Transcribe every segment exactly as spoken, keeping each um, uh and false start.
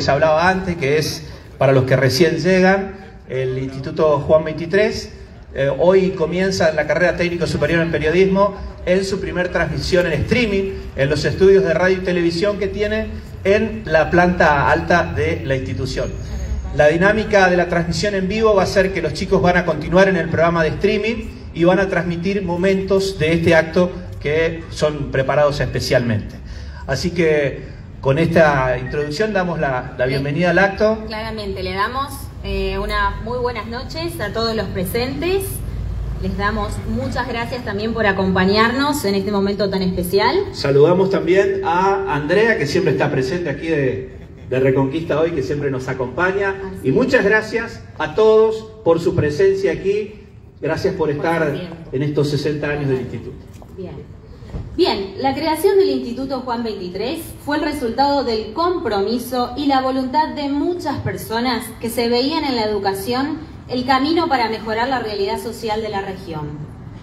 les hablaba antes, que es para los que recién llegan, el Instituto Juan veintitrés. Eh, hoy comienza la carrera técnico superior en periodismo en su primer transmisión en streaming, en los estudios de radio y televisión que tiene en la planta alta de la institución. La dinámica de la transmisión en vivo va a ser que los chicos van a continuar en el programa de streaming y van a transmitir momentos de este acto que son preparados especialmente. Así que con esta introducción damos la, la bienvenida al acto. Claramente, le damos eh, unas muy buenas noches a todos los presentes. Les damos muchas gracias también por acompañarnos en este momento tan especial. Saludamos también a Andrea, que siempre está presente aquí de... de Reconquista hoy, que siempre nos acompaña. Así. Y muchas gracias a todos por su presencia aquí. Gracias por estar en estos sesenta años del Instituto. Bien. Bien, la creación del Instituto Juan veintitrés fue el resultado del compromiso y la voluntad de muchas personas que se veían en la educación el camino para mejorar la realidad social de la región.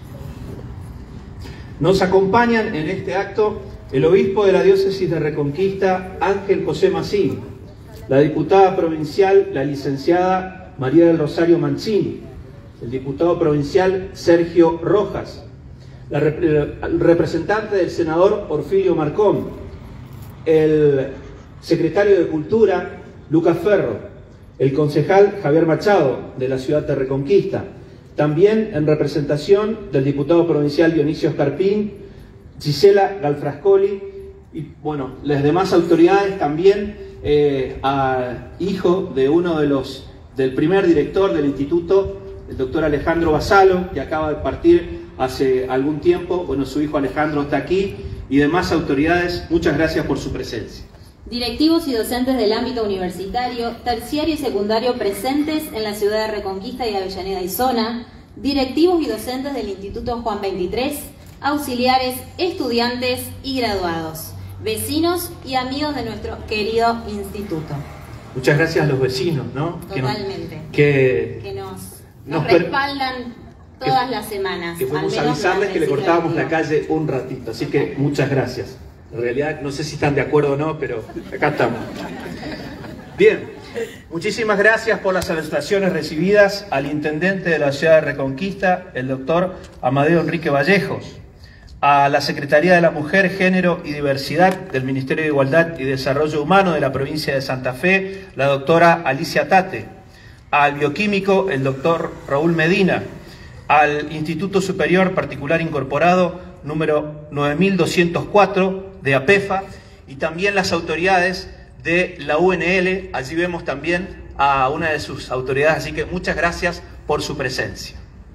Nos acompañan en este acto el obispo de la diócesis de Reconquista, Ángel José Massini, la diputada provincial, la licenciada María del Rosario Mancini, el diputado provincial Sergio Rojas, la rep el representante del senador Porfirio Marcón, el secretario de Cultura Lucas Ferro, el concejal Javier Machado de la ciudad de Reconquista, también en representación del diputado provincial Dionisio Escarpín, Gisela Galfrascoli y bueno, las demás autoridades también, eh, a hijo de uno de los, del primer director del instituto, el doctor Alejandro Basalo, que acaba de partir hace algún tiempo. Bueno, su hijo Alejandro está aquí y demás autoridades, muchas gracias por su presencia. Directivos y docentes del ámbito universitario, terciario y secundario presentes en la ciudad de Reconquista y Avellaneda y zona, directivos y docentes del Instituto Juan veintitrés, auxiliares, estudiantes y graduados, vecinos y amigos de nuestro querido instituto. Muchas gracias a los vecinos, ¿no? Totalmente. Que, que nos, nos, nos respaldan todas que, las semanas. Que fuimos a avisarles que le cortábamos la calle un ratito, así que muchas gracias. En realidad no sé si están de acuerdo o no, pero acá estamos. Bien, muchísimas gracias por las salutaciones recibidas al intendente de la ciudad de Reconquista, el doctor Amadeo Enrique Vallejos, a la Secretaría de la Mujer, Género y Diversidad del Ministerio de Igualdad y Desarrollo Humano de la provincia de Santa Fe, la doctora Alicia Tate, al bioquímico, el doctor Raúl Medina, al Instituto Superior Particular Incorporado número nueve mil doscientos cuatro de APEFA y también las autoridades de la U N L. Allí vemos también a una de sus autoridades, así que muchas gracias por su presencia.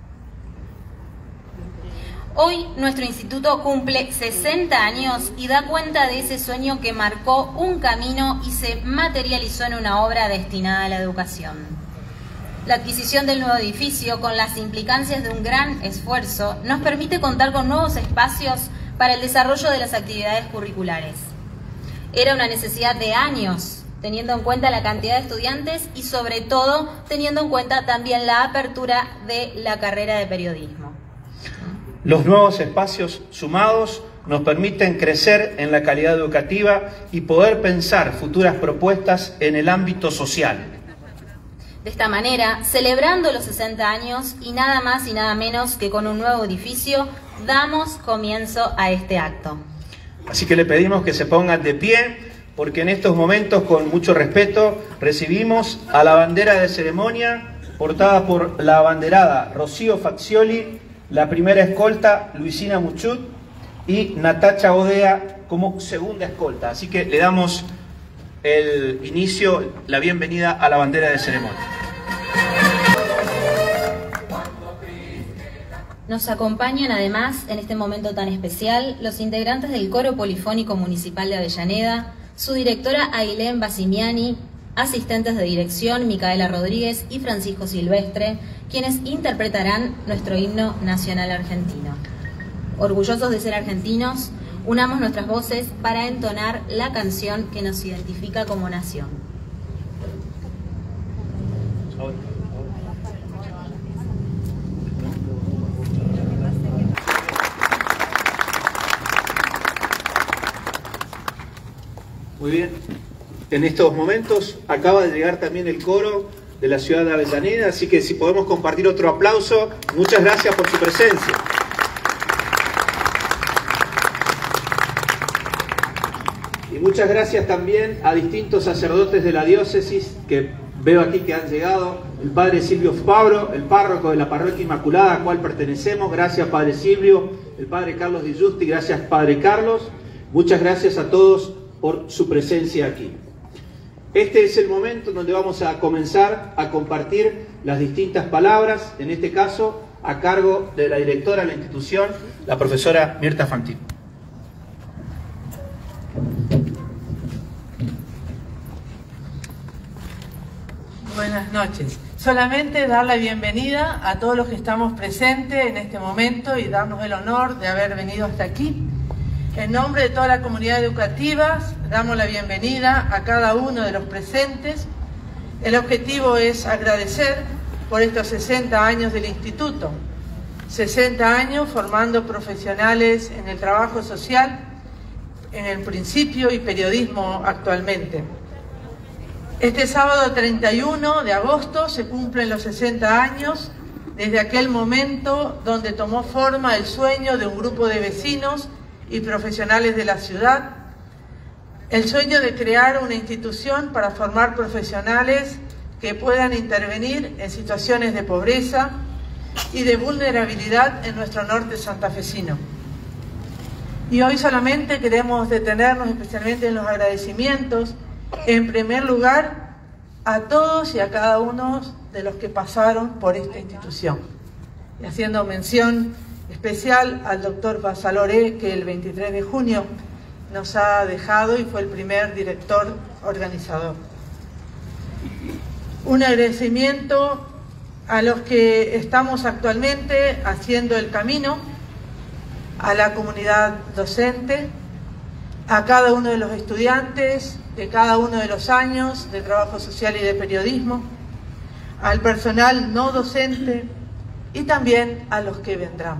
Hoy nuestro instituto cumple sesenta años y da cuenta de ese sueño que marcó un camino y se materializó en una obra destinada a la educación. La adquisición del nuevo edificio, con las implicancias de un gran esfuerzo, nos permite contar con nuevos espacios para el desarrollo de las actividades curriculares. Era una necesidad de años, teniendo en cuenta la cantidad de estudiantes y sobre todo teniendo en cuenta también la apertura de la carrera de periodismo. Los nuevos espacios sumados nos permiten crecer en la calidad educativa y poder pensar futuras propuestas en el ámbito social. De esta manera, celebrando los sesenta años y nada más y nada menos que con un nuevo edificio, damos comienzo a este acto. Así que le pedimos que se pongan de pie, porque en estos momentos, con mucho respeto, recibimos a la bandera de ceremonia portada por la abanderada Rocío Fazioli, la primera escolta Luisina Muchut y Natacha Odea como segunda escolta. Así que le damos el inicio, la bienvenida a la bandera de ceremonia. Nos acompañan además en este momento tan especial los integrantes del Coro Polifónico Municipal de Avellaneda, su directora Ailén Basimiani, asistentes de dirección Micaela Rodríguez y Francisco Silvestre, quienes interpretarán nuestro himno nacional argentino. Orgullosos de ser argentinos, unamos nuestras voces para entonar la canción que nos identifica como nación. Muy bien. en estos momentos acaba de llegar también el coro de la ciudad de Avellaneda, así que si podemos compartir otro aplauso, muchas gracias por su presencia. Y muchas gracias también a distintos sacerdotes de la diócesis que veo aquí que han llegado. El padre Silvio Fabro, el párroco de la parroquia Inmaculada, a cual pertenecemos. Gracias, padre Silvio. El padre Carlos Di Giusti, gracias, padre Carlos. Muchas gracias a todos por su presencia aquí. Este es el momento en donde vamos a comenzar a compartir las distintas palabras, en este caso a cargo de la directora de la institución, la profesora Mirta Fantino. Buenas noches. Solamente dar la bienvenida a todos los que estamos presentes en este momento y darnos el honor de haber venido hasta aquí. En nombre de toda la comunidad educativa, damos la bienvenida a cada uno de los presentes. El objetivo es agradecer por estos sesenta años del Instituto. sesenta años formando profesionales en el trabajo social, en el principio y periodismo actualmente. Este sábado treinta y uno de agosto se cumplen los sesenta años desde aquel momento donde tomó forma el sueño de un grupo de vecinos y profesionales de la ciudad, el sueño de crear una institución para formar profesionales que puedan intervenir en situaciones de pobreza y de vulnerabilidad en nuestro norte santafesino. Y hoy solamente queremos detenernos especialmente en los agradecimientos, en primer lugar, a todos y a cada uno de los que pasaron por esta institución. Y haciendo mención especial al doctor Basaloré, que el veintitrés de junio nos ha dejado y fue el primer director organizador. Un agradecimiento a los que estamos actualmente haciendo el camino, a la comunidad docente, a cada uno de los estudiantes de cada uno de los años de trabajo social y de periodismo, al personal no docente y también a los que vendrán.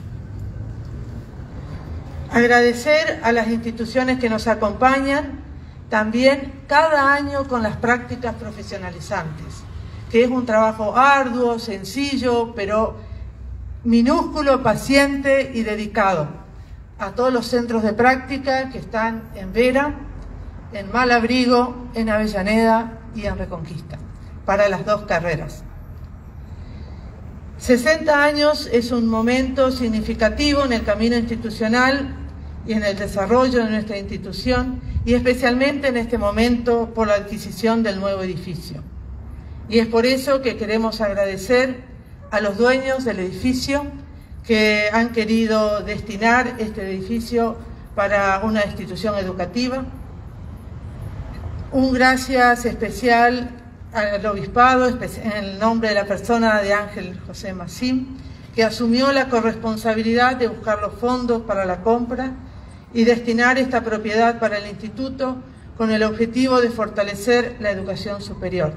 Agradecer a las instituciones que nos acompañan también cada año con las prácticas profesionalizantes, que es un trabajo arduo, sencillo, pero minúsculo, paciente y dedicado. A todos los centros de práctica que están en Vera, en Malabrigo, en Avellaneda y en Reconquista, para las dos carreras. sesenta años es un momento significativo en el camino institucional y en el desarrollo de nuestra institución, y especialmente en este momento por la adquisición del nuevo edificio. Y es por eso que queremos agradecer a los dueños del edificio que han querido destinar este edificio para una institución educativa. Un gracias especial al obispado, en el nombre de la persona de Ángel José Massim, que asumió la corresponsabilidad de buscar los fondos para la compra y destinar esta propiedad para el instituto con el objetivo de fortalecer la educación superior.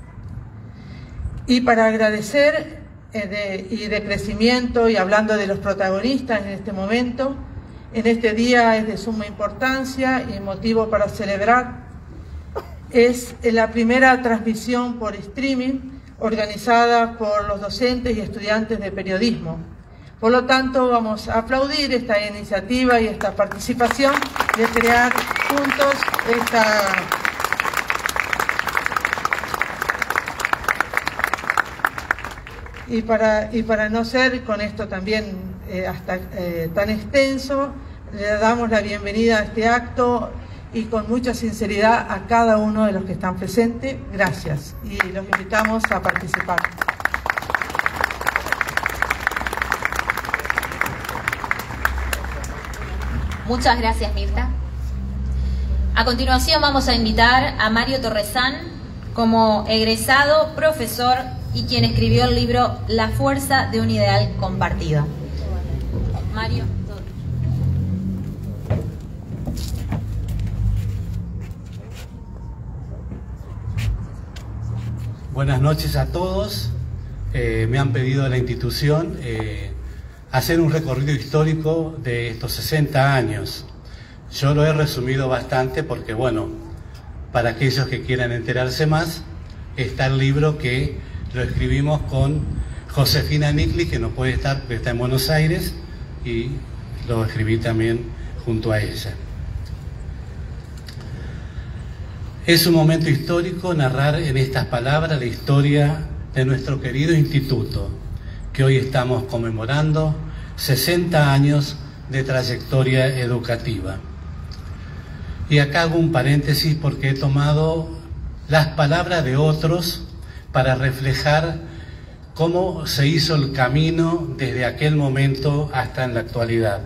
Y para agradecer eh, de, y de crecimiento, y hablando de los protagonistas en este momento, en este día es de suma importancia y motivo para celebrar. Es la primera transmisión por streaming organizada por los docentes y estudiantes de periodismo. Por lo tanto, vamos a aplaudir esta iniciativa y esta participación de crear juntos esta... Y para, y para no ser con esto también eh, hasta eh, tan extenso, le damos la bienvenida a este acto y con mucha sinceridad a cada uno de los que están presentes. Gracias y los invitamos a participar. Muchas gracias, Mirta. A continuación vamos a invitar a Mario Torresán como egresado, profesor y quien escribió el libro La fuerza de un ideal compartido. Mario. Buenas noches a todos. Eh, me han pedido a la institución eh, hacer un recorrido histórico de estos sesenta años. Yo lo he resumido bastante porque, bueno, para aquellos que quieran enterarse más, está el libro que lo escribimos con Josefina Nicli, que no puede estar porque está en Buenos Aires, y lo escribí también junto a ella. Es un momento histórico narrar en estas palabras la historia de nuestro querido instituto, que hoy estamos conmemorando sesenta años de trayectoria educativa. Y acá hago un paréntesis porque he tomado las palabras de otros para reflejar cómo se hizo el camino desde aquel momento hasta en la actualidad.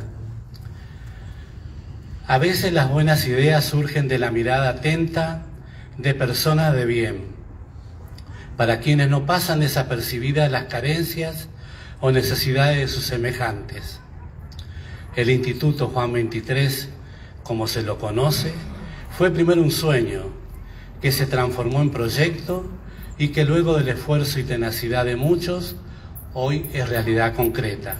A veces las buenas ideas surgen de la mirada atenta de personas de bien, para quienes no pasan desapercibidas las carencias o necesidades de sus semejantes. El Instituto Juan veintitrés, como se lo conoce, fue primero un sueño que se transformó en proyecto y que luego del esfuerzo y tenacidad de muchos, hoy es realidad concreta.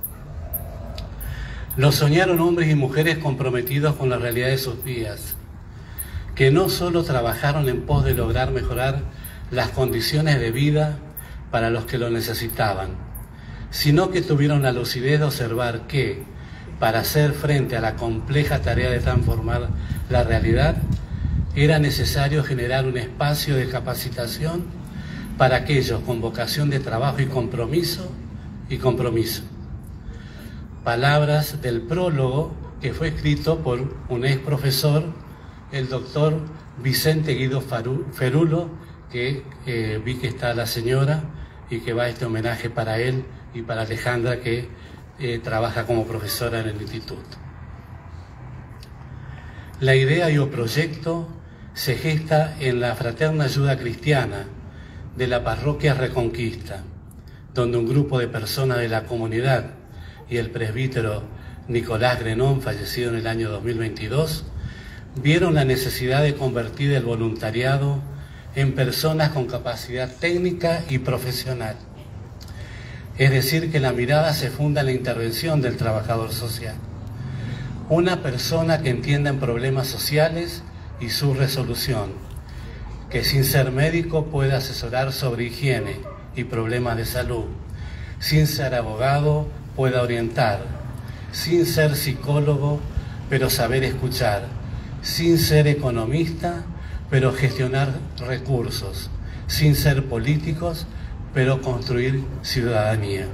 Lo soñaron hombres y mujeres comprometidos con la realidad de sus vidas, que no solo trabajaron en pos de lograr mejorar las condiciones de vida para los que lo necesitaban, sino que tuvieron la lucidez de observar que, para hacer frente a la compleja tarea de transformar la realidad, era necesario generar un espacio de capacitación para aquellos con vocación de trabajo y compromiso, y compromiso. Palabras del prólogo que fue escrito por un ex profesor, el doctor Vicente Guido Ferulo, que eh, vi que está la señora y que va este homenaje para él y para Alejandra, que eh, trabaja como profesora en el instituto. La idea y el proyecto se gesta en la Fraterna Ayuda Cristiana de la Parroquia Reconquista, donde un grupo de personas de la comunidad y el presbítero Nicolás Grenón, fallecido en el año dos mil veintidós, vieron la necesidad de convertir el voluntariado en personas con capacidad técnica y profesional. Es decir, que la mirada se funda en la intervención del trabajador social. Una persona que entienda en problemas sociales y su resolución, que sin ser médico pueda asesorar sobre higiene y problemas de salud, sin ser abogado pueda orientar, sin ser psicólogo pero saber escuchar, sin ser economista pero gestionar recursos, sin ser políticos pero construir ciudadanía.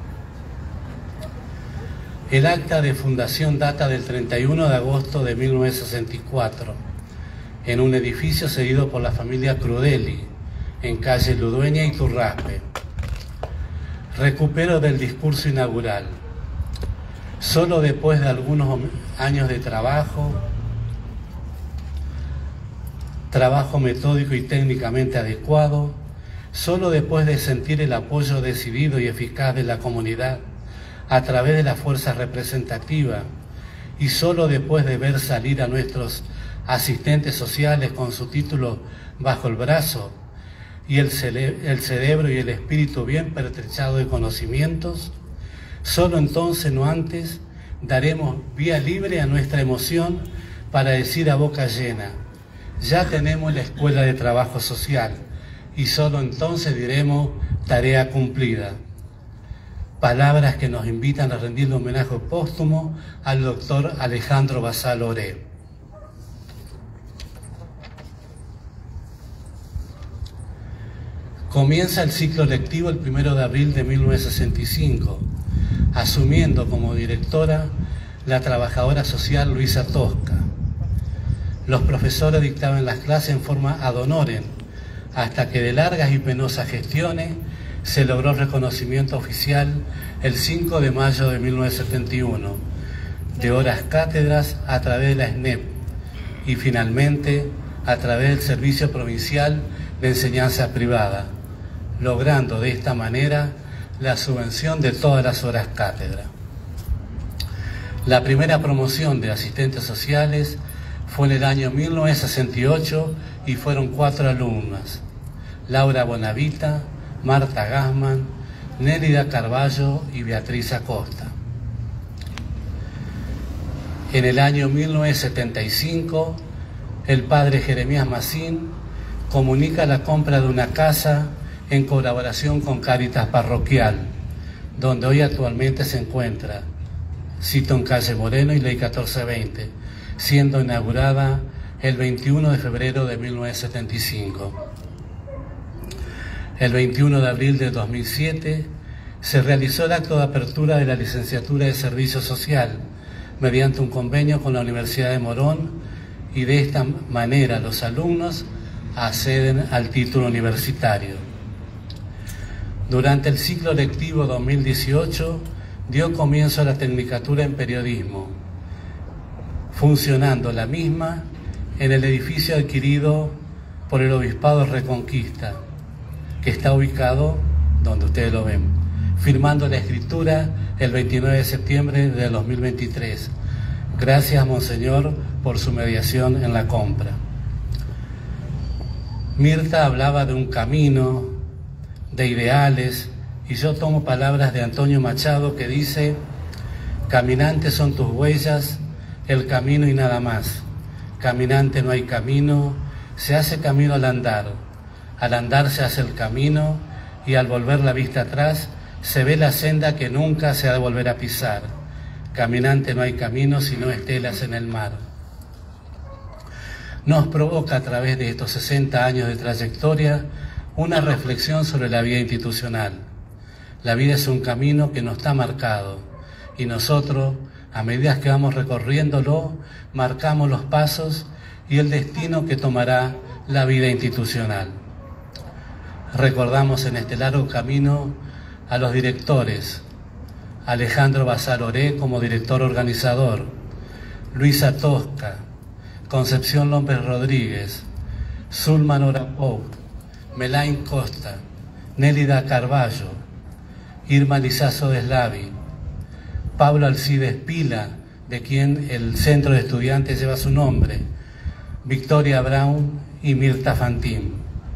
El acta de fundación data del treinta y uno de agosto de mil novecientos sesenta y cuatro, en un edificio cedido por la familia Crudeli, en calle Ludueña y Turraspe. Recupero del discurso inaugural. Solo después de algunos años de trabajo, trabajo metódico y técnicamente adecuado, solo después de sentir el apoyo decidido y eficaz de la comunidad a través de la fuerza representativa, y solo después de ver salir a nuestros asistentes sociales con su título bajo el brazo y el, cere el cerebro y el espíritu bien pertrechado de conocimientos, solo entonces, no antes, daremos vía libre a nuestra emoción para decir a boca llena: ya tenemos la escuela de trabajo social, y solo entonces diremos: tarea cumplida. Palabras que nos invitan a rendirle homenaje póstumo al doctor Alejandro Basal Oré. Comienza el ciclo lectivo el primero de abril de mil novecientos sesenta y cinco, asumiendo como directora la trabajadora social Luisa Tosca. Los profesores dictaban las clases en forma ad honorem, hasta que de largas y penosas gestiones se logró el reconocimiento oficial el cinco de mayo de mil novecientos setenta y uno, de horas cátedras a través de la S N E P y finalmente a través del Servicio Provincial de Enseñanza Privada, logrando de esta manera la subvención de todas las horas cátedra. La primera promoción de asistentes sociales fue en el año mil novecientos sesenta y ocho y fueron cuatro alumnas: Laura Bonavita, Marta Gassman, Nélida Carballo y Beatriz Acosta. En el año mil novecientos setenta y cinco, el padre Jeremías Macín comunica la compra de una casa en colaboración con Cáritas Parroquial, donde hoy actualmente se encuentra, cito en calle Moreno y Ley catorce veinte, siendo inaugurada el veintiuno de febrero de mil novecientos setenta y cinco. El veintiuno de abril de dos mil siete se realizó el acto de apertura de la licenciatura de Servicio Social mediante un convenio con la Universidad de Morón, y de esta manera los alumnos acceden al título universitario. Durante el ciclo lectivo dos mil dieciocho dio comienzo a la Tecnicatura en Periodismo, funcionando la misma en el edificio adquirido por el Obispado Reconquista, que está ubicado donde ustedes lo ven, firmando la escritura el veintinueve de septiembre de dos mil veintitrés. Gracias, Monseñor, por su mediación en la compra. Mirta hablaba de un camino, de ideales, y yo tomo palabras de Antonio Machado que dice: caminantes son tus huellas, el camino y nada más. Caminante no hay camino, se hace camino al andar. Al andar se hace el camino, y al volver la vista atrás se ve la senda que nunca se ha de volver a pisar. Caminante no hay camino sino estelas en el mar. Nos provoca a través de estos sesenta años de trayectoria una reflexión sobre la vida institucional. La vida es un camino que no está marcado, y nosotros, a medida que vamos recorriéndolo, marcamos los pasos y el destino que tomará la vida institucional. Recordamos en este largo camino a los directores: Alejandro Bazar Oré como director organizador, Luisa Tosca, Concepción López Rodríguez, Zulma Nora Pou, Melain Costa, Nélida Carballo, Irma Lizazo de Slavi, Pablo Alcides Pila, de quien el centro de estudiantes lleva su nombre, Victoria Brown y Mirta Fantín.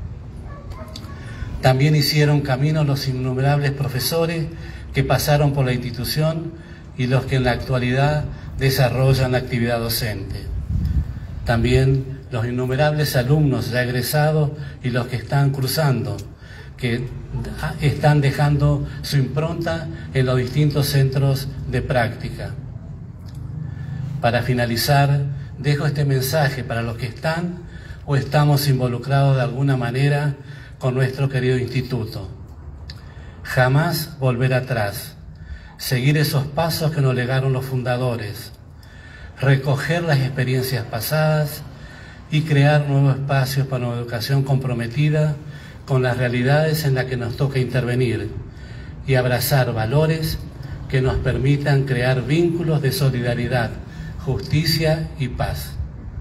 También hicieron camino los innumerables profesores que pasaron por la institución y los que en la actualidad desarrollan la actividad docente. También los innumerables alumnos ya egresados y los que están cruzando, que están dejando su impronta en los distintos centros de práctica. Para finalizar, dejo este mensaje para los que están o estamos involucrados de alguna manera con nuestro querido instituto. Jamás volver atrás, seguir esos pasos que nos legaron los fundadores, recoger las experiencias pasadas y crear nuevos espacios para una educación comprometida con las realidades en las que nos toca intervenir, y abrazar valores que nos permitan crear vínculos de solidaridad, justicia y paz.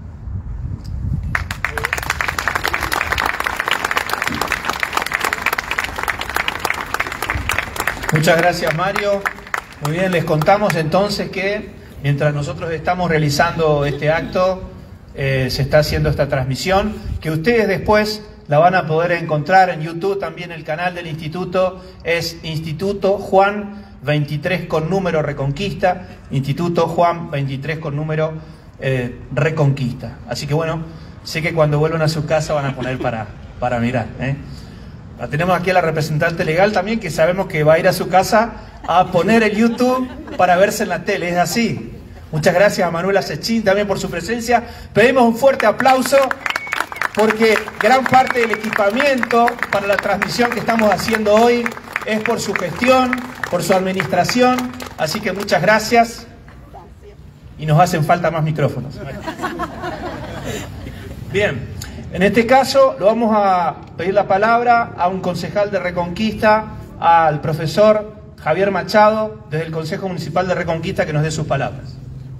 Muchas gracias, Mario. Muy bien, les contamos entonces que mientras nosotros estamos realizando este acto, eh, se está haciendo esta transmisión, que ustedes después la van a poder encontrar en YouTube. También el canal del instituto es Instituto Juan veintitrés con número Reconquista, Instituto Juan veintitrés con número eh, Reconquista. Así que bueno, sé que cuando vuelvan a su casa van a poner para, para mirar, ¿eh? La tenemos aquí a la representante legal también, que sabemos que va a ir a su casa a poner el YouTube para verse en la tele, es así. Muchas gracias a Manuela Sechín también por su presencia. Pedimos un fuerte aplauso porque gran parte del equipamiento para la transmisión que estamos haciendo hoy es por su gestión, por su administración, así que muchas gracias. Y nos hacen falta más micrófonos. Bien, en este caso lo vamos a pedir la palabra a un concejal de Reconquista, al profesor Javier Machado, desde el Consejo Municipal de Reconquista, que nos dé sus palabras.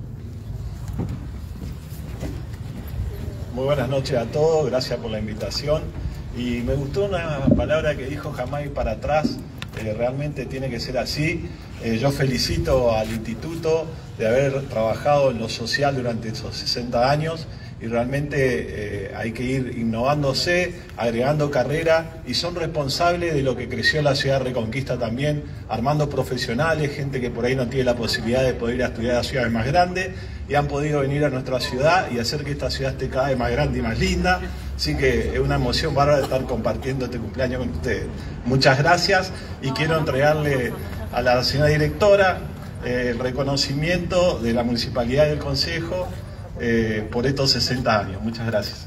Muy buenas noches a todos, gracias por la invitación. Y me gustó una palabra que dijo: jamás ir para atrás. Eh, realmente tiene que ser así. Eh, yo felicito al instituto de haber trabajado en lo social durante esos sesenta años, y realmente eh, hay que ir innovándose, agregando carrera, y son responsables de lo que creció la ciudad de Reconquista también, armando profesionales, gente que por ahí no tiene la posibilidad de poder ir a estudiar a ciudades más grandes, y han podido venir a nuestra ciudad y hacer que esta ciudad esté cada vez más grande y más linda. Así que es una emoción bárbara de estar compartiendo este cumpleaños con ustedes. Muchas gracias y quiero entregarle a la señora directora eh, el reconocimiento de la Municipalidad y del Consejo eh, por estos sesenta años. Muchas gracias.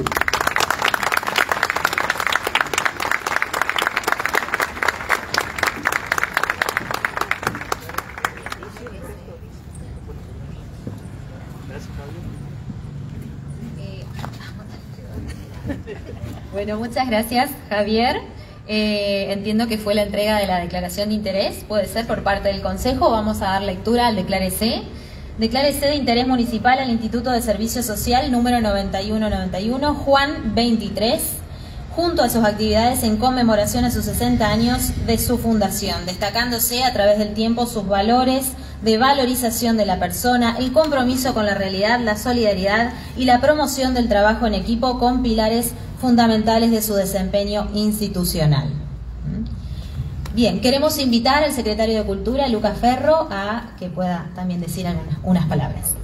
Bueno, muchas gracias, Javier. Eh, entiendo que fue la entrega de la declaración de interés, puede ser por parte del Consejo. Vamos a dar lectura al declárese. Declárese de interés municipal al Instituto de Servicio Social número noventa y uno noventa y uno, Juan veintitrés, junto a sus actividades en conmemoración a sus sesenta años de su fundación, destacándose a través del tiempo sus valores de valorización de la persona, el compromiso con la realidad, la solidaridad y la promoción del trabajo en equipo con pilares fundamentales de su desempeño institucional. Bien, queremos invitar al secretario de Cultura, Lucas Ferro, a que pueda también decir algunas unas palabras.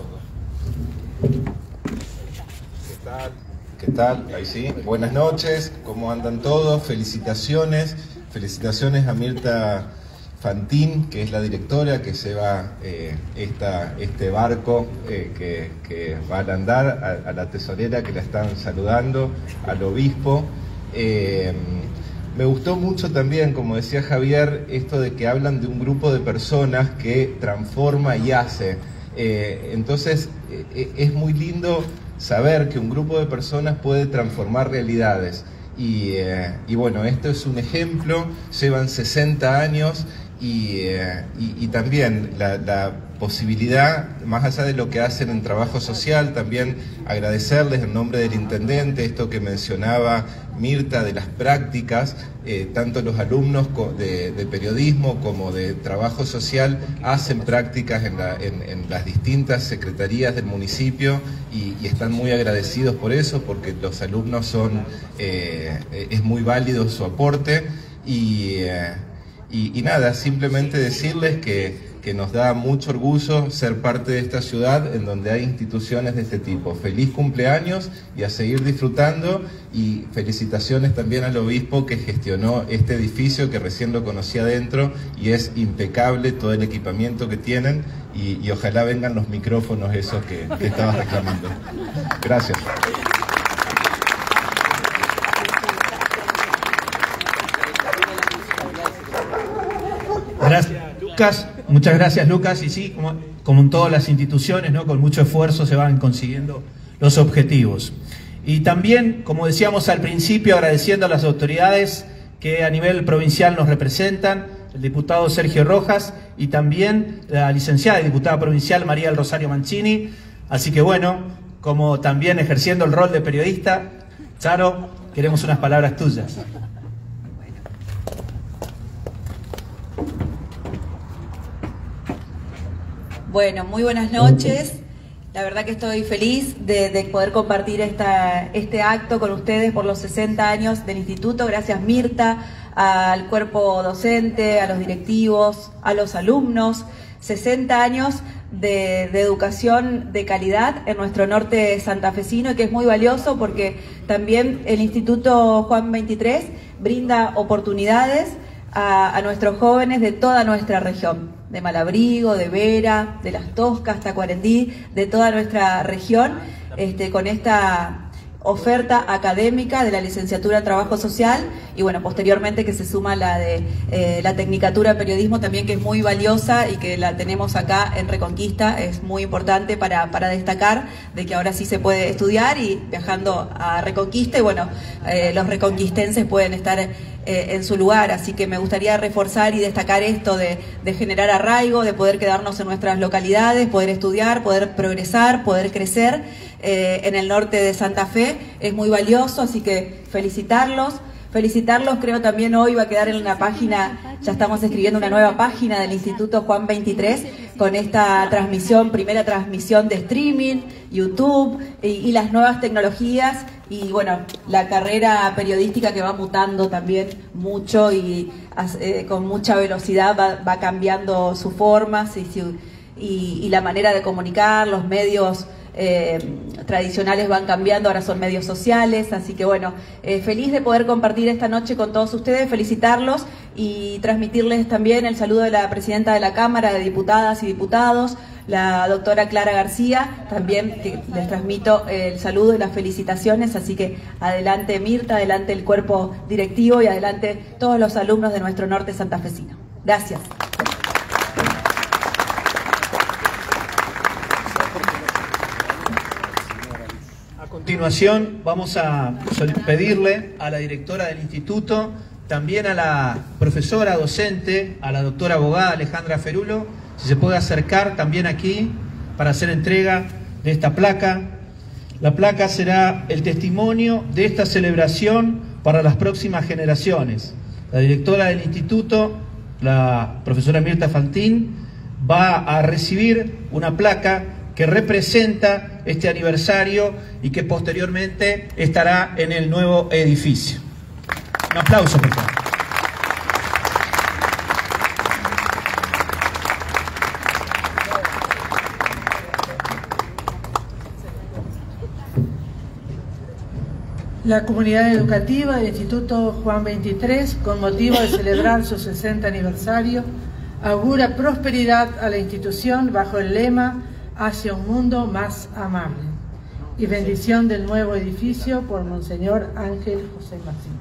¿Qué tal? ¿Qué tal? Ahí sí. Buenas noches, ¿cómo andan todos? Felicitaciones, felicitaciones a Mirta Fantín, que es la directora que lleva eh, esta, este barco eh, que, que va a andar, a, a la tesorera que la están saludando, al obispo. Eh, me gustó mucho también, como decía Javier, esto de que hablan de un grupo de personas que transforma y hace. Eh, entonces eh, es muy lindo saber que un grupo de personas puede transformar realidades. Y, eh, y bueno, esto es un ejemplo, llevan sesenta años. Y, eh, y, y también la, la posibilidad, más allá de lo que hacen en trabajo social, también agradecerles en nombre del intendente esto que mencionaba Mirta de las prácticas, eh, tanto los alumnos de, de periodismo como de trabajo social hacen prácticas en, la, en, en las distintas secretarías del municipio y, y están muy agradecidos por eso, porque los alumnos son, eh, es muy válido su aporte y... Eh, Y, y nada, simplemente decirles que, que nos da mucho orgullo ser parte de esta ciudad en donde hay instituciones de este tipo. Feliz cumpleaños y a seguir disfrutando, y felicitaciones también al obispo que gestionó este edificio, que recién lo conocí adentro y es impecable todo el equipamiento que tienen, y, y ojalá vengan los micrófonos esos que, que estabas reclamando. Gracias. Gracias, Lucas. Muchas gracias, Lucas. Y sí, como, como en todas las instituciones, ¿no?, con mucho esfuerzo se van consiguiendo los objetivos. Y también, como decíamos al principio, agradeciendo a las autoridades que a nivel provincial nos representan, el diputado Sergio Rojas y también la licenciada y diputada provincial María del Rosario Mancini. Así que bueno, como también ejerciendo el rol de periodista, Charo, queremos unas palabras tuyas. Bueno, muy buenas noches. La verdad que estoy feliz de, de poder compartir esta, este acto con ustedes por los sesenta años del Instituto. Gracias, Mirta, al cuerpo docente, a los directivos, a los alumnos. sesenta años de, de educación de calidad en nuestro norte santafesino, y que es muy valioso porque también el Instituto Juan veintitrés brinda oportunidades a, a nuestros jóvenes de toda nuestra región, de Malabrigo, de Vera, de Las Toscas, Tacuarembí, de toda nuestra región, este, con esta oferta académica de la licenciatura en Trabajo Social, y bueno, posteriormente que se suma la de eh, la Tecnicatura en Periodismo también, que es muy valiosa y que la tenemos acá en Reconquista. Es muy importante para, para destacar de que ahora sí se puede estudiar, y viajando a Reconquista, y bueno, eh, los reconquistenses pueden estar eh, en su lugar. Así que me gustaría reforzar y destacar esto de, de generar arraigo, de poder quedarnos en nuestras localidades, poder estudiar, poder progresar, poder crecer eh, en el norte de Santa Fe. Es muy valioso, así que felicitarlos. Felicitarlos, creo también hoy va a quedar en la página, ya estamos escribiendo una nueva página del Instituto Juan veintitrés con esta transmisión, primera transmisión de streaming, YouTube y, y las nuevas tecnologías, y bueno, la carrera periodística que va mutando también mucho y eh, con mucha velocidad va, va cambiando sus formas y, su, y, y la manera de comunicar, los medios eh, tradicionales van cambiando, ahora son medios sociales, así que bueno, eh, feliz de poder compartir esta noche con todos ustedes, felicitarlos y transmitirles también el saludo de la presidenta de la Cámara de Diputadas y Diputados, la doctora Clara García, también que les transmito el saludo y las felicitaciones, así que adelante Mirta, adelante el cuerpo directivo y adelante todos los alumnos de nuestro norte santafesino. Gracias. A continuación vamos a pedirle a la directora del instituto, también a la profesora docente, a la doctora abogada Alejandra Ferulo, si se puede acercar también aquí para hacer entrega de esta placa. La placa será el testimonio de esta celebración para las próximas generaciones. La directora del instituto, la profesora Mirta Fantín, va a recibir una placa que representa este aniversario y que posteriormente estará en el nuevo edificio. Un aplauso, por favor. La comunidad educativa del Instituto Juan veintitrés, con motivo de celebrar su sesenta aniversario, augura prosperidad a la institución bajo el lema "Hacia un mundo más amable", y bendición del nuevo edificio por Monseñor Ángel José Martín.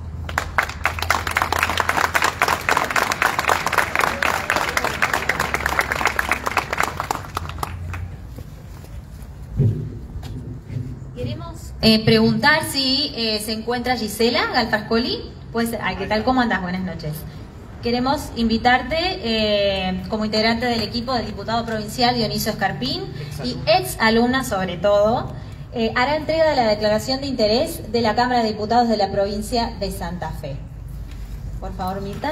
Eh, preguntar si eh, se encuentra Gisela Galfascoli. Pues, ay, ¿qué tal? ¿Cómo andás? Buenas noches. Queremos invitarte eh, como integrante del equipo del diputado provincial Dionisio Escarpín y ex alumna sobre todo, eh, hará entrega de la declaración de interés de la Cámara de Diputados de la provincia de Santa Fe. Por favor, Mirta.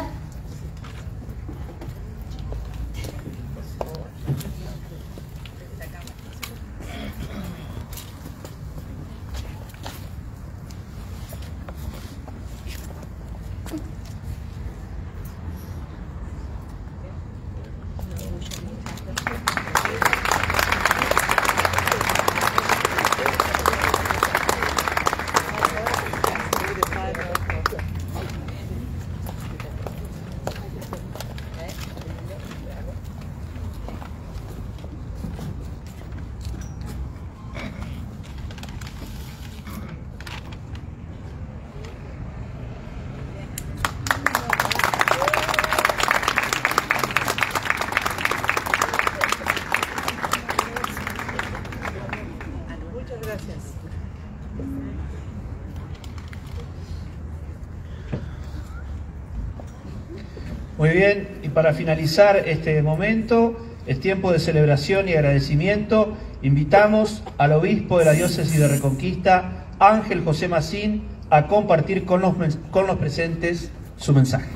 Muy bien, y para finalizar este momento, es tiempo de celebración y agradecimiento. Invitamos al obispo de la diócesis de Reconquista, Ángel José Macín, a compartir con los, con los presentes su mensaje.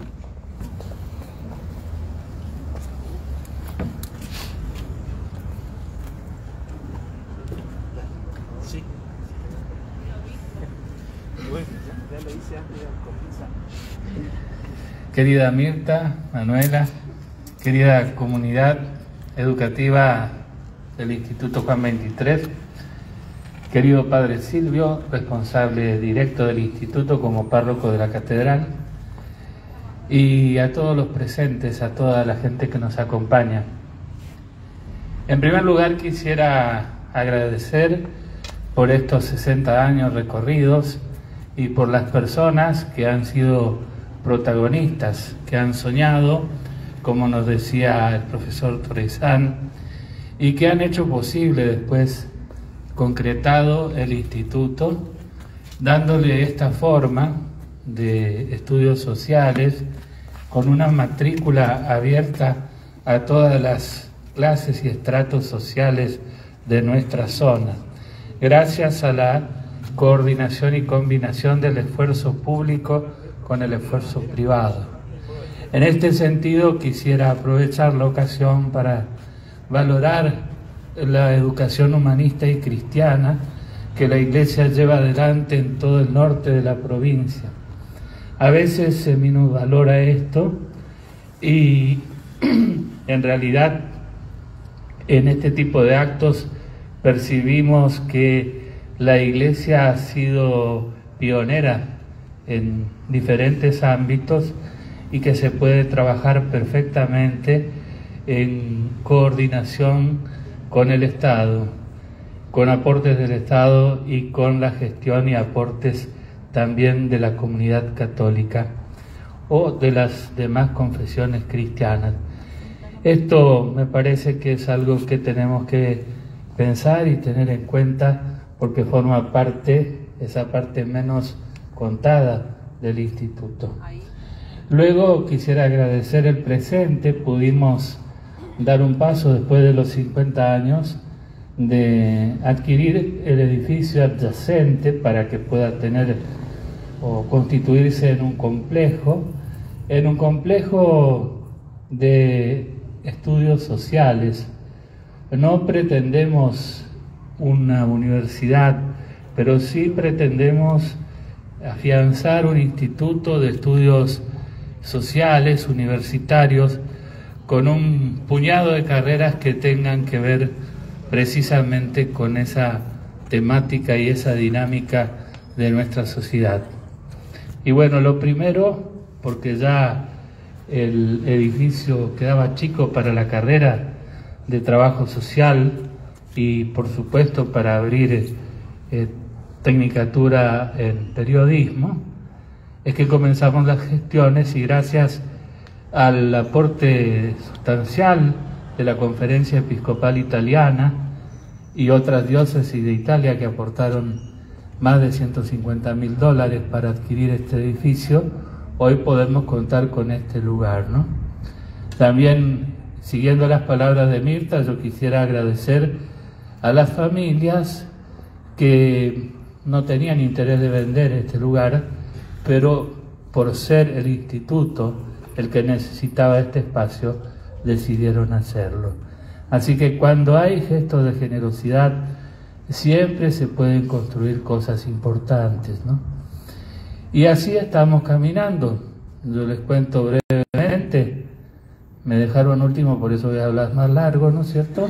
Sí. Querida Mirta, Manuela, querida comunidad educativa del Instituto Juan veintitrés, querido Padre Silvio, responsable directo del Instituto como párroco de la Catedral, y a todos los presentes, a toda la gente que nos acompaña. En primer lugar, quisiera agradecer por estos sesenta años recorridos y por las personas que han sido protagonistas, que han soñado, como nos decía el profesor Torresán, y que han hecho posible después, concretado el instituto, dándole esta forma de estudios sociales, con una matrícula abierta a todas las clases y estratos sociales de nuestra zona, gracias a la coordinación y combinación del esfuerzo público con el esfuerzo privado. En este sentido, quisiera aprovechar la ocasión para valorar la educación humanista y cristiana que la Iglesia lleva adelante en todo el norte de la provincia. A veces se minusvalora esto y en realidad en este tipo de actos percibimos que la Iglesia ha sido pionera en diferentes ámbitos y que se puede trabajar perfectamente en coordinación con el Estado, con aportes del Estado y con la gestión y aportes también de la comunidad católica o de las demás confesiones cristianas. Esto me parece que es algo que tenemos que pensar y tener en cuenta porque forma parte, esa parte menos contada del instituto. Luego quisiera agradecer el presente, pudimos dar un paso después de los cincuenta años de adquirir el edificio adyacente para que pueda tener o constituirse en un complejo, en un complejo de estudios sociales. No pretendemos una universidad, pero sí pretendemos afianzar un instituto de estudios sociales, universitarios, con un puñado de carreras que tengan que ver precisamente con esa temática y esa dinámica de nuestra sociedad. Y bueno, lo primero, porque ya el edificio quedaba chico para la carrera de trabajo social y por supuesto para abrir eh, tecnicatura en periodismo, es que comenzamos las gestiones y gracias al aporte sustancial de la Conferencia Episcopal Italiana y otras diócesis de Italia que aportaron más de ciento cincuenta mil dólares para adquirir este edificio, hoy podemos contar con este lugar, ¿no? También, siguiendo las palabras de Mirta, yo quisiera agradecer a las familias que no tenían interés de vender este lugar, pero por ser el instituto el que necesitaba este espacio, decidieron hacerlo. Así que cuando hay gestos de generosidad, siempre se pueden construir cosas importantes, ¿no? Y así estamos caminando. Yo les cuento brevemente, me dejaron último, por eso voy a hablar más largo, ¿no es cierto?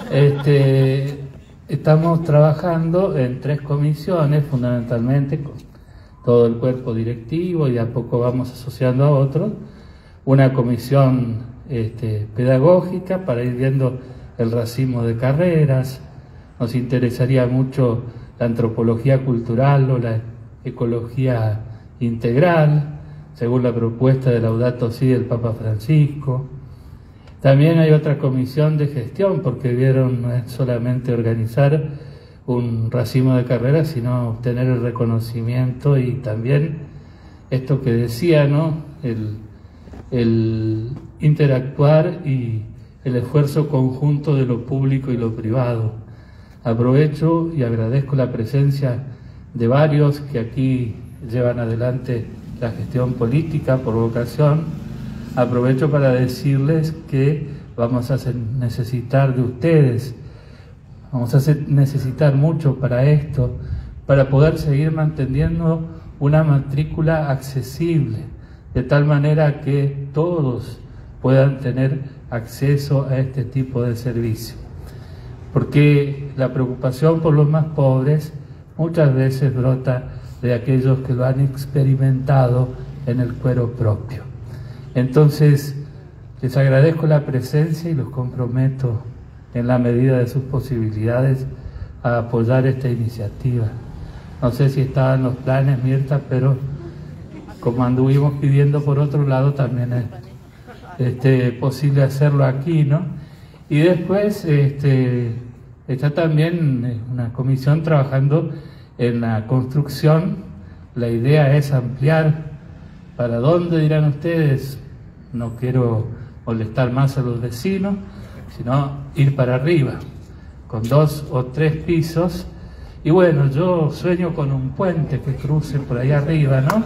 Este, estamos trabajando en tres comisiones, fundamentalmente con todo el cuerpo directivo, y de a poco vamos asociando a otros. Una comisión este, pedagógica para ir viendo el racimo de carreras. Nos interesaría mucho la antropología cultural o la ecología integral, según la propuesta de Laudato Si del Papa Francisco. También hay otra comisión de gestión, porque vieron no es solamente organizar un racimo de carreras, sino obtener el reconocimiento y también esto que decía, ¿no? El, el interactuar y el esfuerzo conjunto de lo público y lo privado. Aprovecho y agradezco la presencia de varios que aquí llevan adelante la gestión política por vocación. Aprovecho para decirles que vamos a necesitar de ustedes, vamos a necesitar mucho para esto, para poder seguir manteniendo una matrícula accesible, de tal manera que todos puedan tener acceso a este tipo de servicio. Porque la preocupación por los más pobres muchas veces brota de aquellos que lo han experimentado en el cuero propio. Entonces, les agradezco la presencia y los comprometo en la medida de sus posibilidades a apoyar esta iniciativa. No sé si estaban los planes, Mirta, pero como anduvimos pidiendo por otro lado, también es este, posible hacerlo aquí, ¿no? Y después este, está también una comisión trabajando en la construcción. La idea es ampliar. ¿Para dónde dirán ustedes? No quiero molestar más a los vecinos, sino ir para arriba, con dos o tres pisos. Y bueno, yo sueño con un puente que cruce por ahí arriba, ¿no?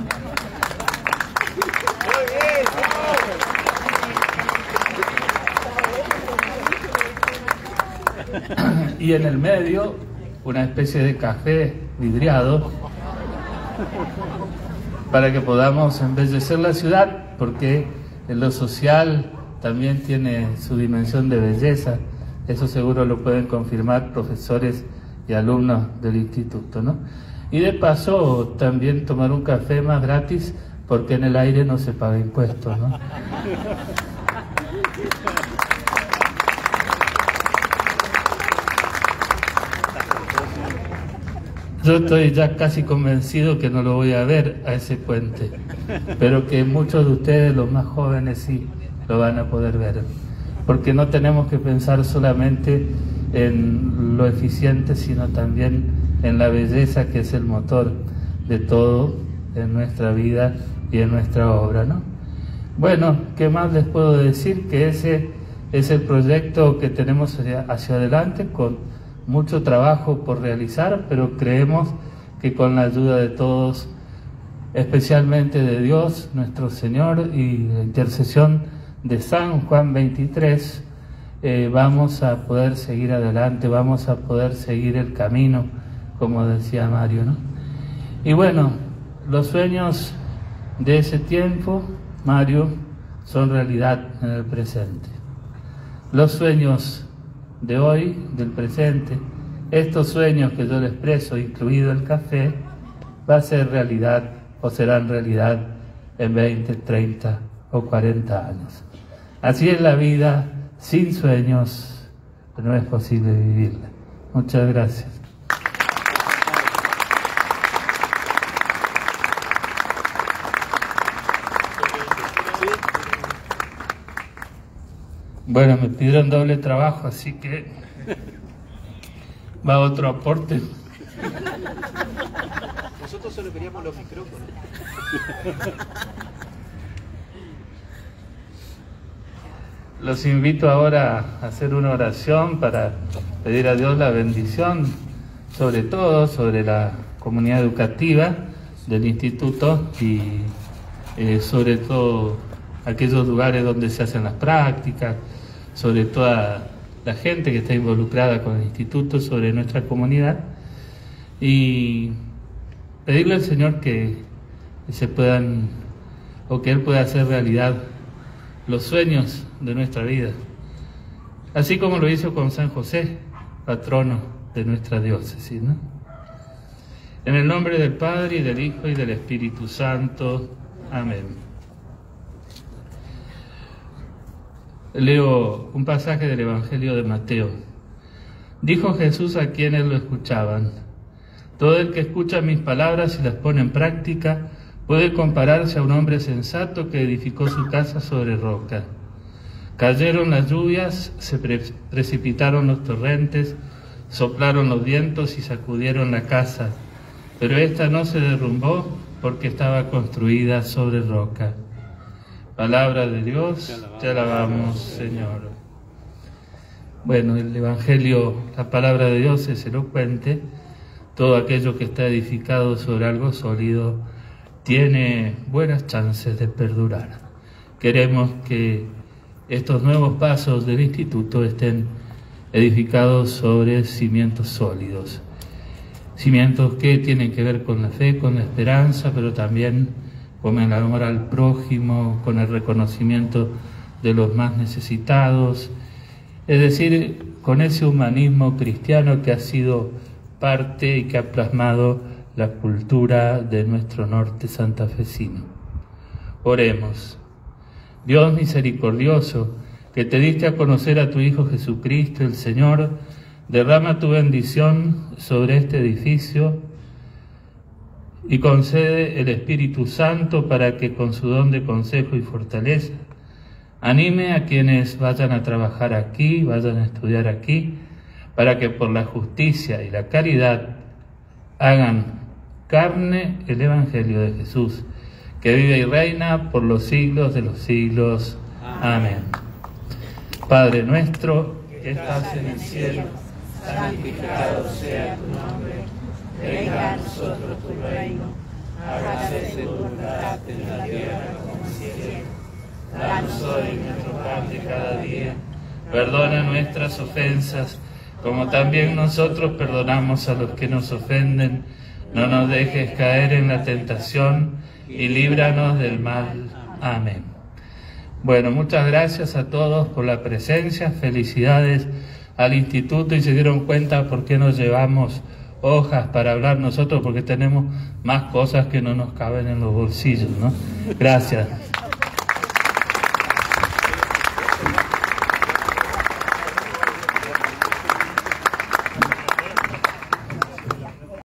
Y en el medio, una especie de café vidriado para que podamos embellecer la ciudad, porque en lo social también tiene su dimensión de belleza, Eso seguro lo pueden confirmar profesores y alumnos del instituto, ¿no? Y de paso también tomar un café más gratis, porque en el aire no se paga impuestos, ¿no? Yo estoy ya casi convencido que no lo voy a ver a ese puente, pero que muchos de ustedes, los más jóvenes, sí lo van a poder ver, porque no tenemos que pensar solamente en lo eficiente, sino también en la belleza, que es el motor de todo en nuestra vida y en nuestra obra, ¿no? Bueno, ¿qué más les puedo decir? Que ese es el proyecto que tenemos hacia, hacia adelante, con mucho trabajo por realizar, pero creemos que con la ayuda de todos, especialmente de Dios, nuestro Señor, y la intercesión de San Juan veintitrés, eh, vamos a poder seguir adelante, vamos a poder seguir el camino, como decía Mario, ¿no? Y bueno, los sueños de ese tiempo, Mario, son realidad en el presente. Los sueños de hoy, del presente, estos sueños que yo les expreso, incluido el café, va a ser realidad o serán realidad en veinte, treinta o cuarenta años. Así es la vida, sin sueños no es posible vivirla. Muchas gracias. Bueno, me pidieron doble trabajo, así que va otro aporte. Nosotros solo queríamos los micrófonos. Los invito ahora a hacer una oración para pedir a Dios la bendición, sobre todo sobre la comunidad educativa del instituto y eh, sobre todo aquellos lugares donde se hacen las prácticas, sobre toda la gente que está involucrada con el instituto, sobre nuestra comunidad, y pedirle al Señor que se puedan, o que Él pueda hacer realidad los sueños de nuestra vida, así como lo hizo con San José, patrono de nuestra diócesis, ¿no? En el nombre del Padre, y del Hijo, y del Espíritu Santo. Amén. Leo un pasaje del Evangelio de Mateo. Dijo Jesús a quienes lo escuchaban: todo el que escucha mis palabras y las pone en práctica puede compararse a un hombre sensato que edificó su casa sobre roca. Cayeron las lluvias, se pre precipitaron los torrentes, soplaron los vientos y sacudieron la casa, pero ésta no se derrumbó porque estaba construida sobre roca. Palabra de Dios, te alabamos, Señor. Bueno, el Evangelio, la palabra de Dios es elocuente. Todo aquello que está edificado sobre algo sólido tiene buenas chances de perdurar. Queremos que estos nuevos pasos del instituto estén edificados sobre cimientos sólidos. Cimientos que tienen que ver con la fe, con la esperanza, pero también con el amor al prójimo, con el reconocimiento de los más necesitados, es decir, con ese humanismo cristiano que ha sido parte y que ha plasmado la cultura de nuestro norte santafesino. Oremos. Dios misericordioso, que te diste a conocer a tu Hijo Jesucristo, el Señor, derrama tu bendición sobre este edificio y concede el Espíritu Santo para que con su don de consejo y fortaleza anime a quienes vayan a trabajar aquí, vayan a estudiar aquí, para que por la justicia y la caridad hagan carne el Evangelio de Jesús, que vive y reina por los siglos de los siglos. Amén. Padre nuestro, que estás en el cielo, santificado sea tu nombre. Venga a nosotros tu reino, hágase tu voluntad en la tierra como en el cielo. Danos hoy nuestro pan de cada día, perdona nuestras ofensas, como también nosotros perdonamos a los que nos ofenden. No nos dejes caer en la tentación y líbranos del mal. Amén. Bueno, muchas gracias a todos por la presencia, felicidades al instituto y se dieron cuenta por qué nos llevamos hojas para hablar nosotros, porque tenemos más cosas que no nos caben en los bolsillos, ¿no? Gracias.